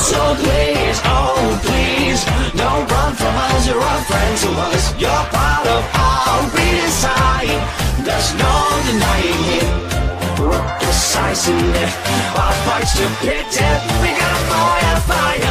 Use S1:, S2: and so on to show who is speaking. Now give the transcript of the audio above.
S1: So please, oh please, don't run from us, you're a friend to us. You're part of our inside. There's no denying it. We're precise in it. Our fights to pit it. We got a fire, fire.